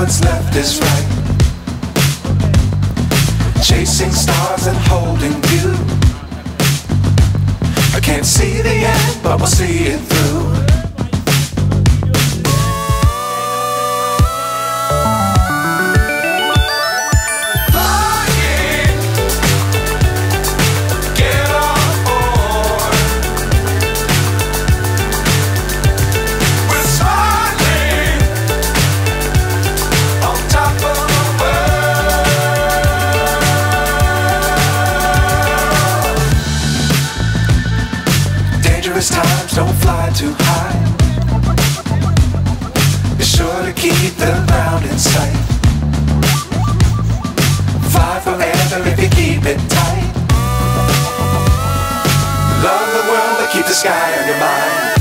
what's left is right. Chasing stars and holding you. I can't see the end, but we'll see it through. Dangerous times, don't fly too high. Be sure to keep the ground in sight. Fly forever if you keep it tight. Love the world, but keep the sky on your mind.